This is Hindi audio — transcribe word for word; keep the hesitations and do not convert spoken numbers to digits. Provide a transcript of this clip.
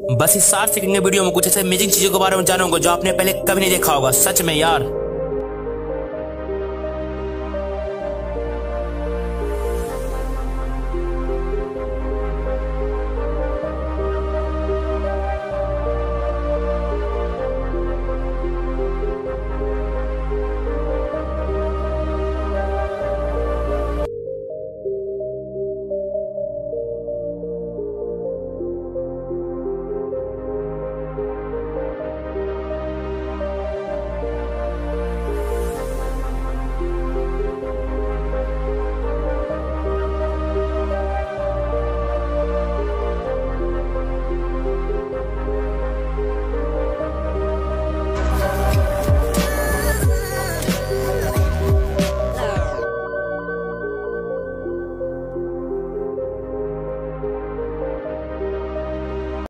बस इस साठ सेकंड के वीडियो में कुछ ऐसे अमेजिंग चीजों के बारे में जानोगे जो आपने पहले कभी नहीं देखा होगा। सच में यार।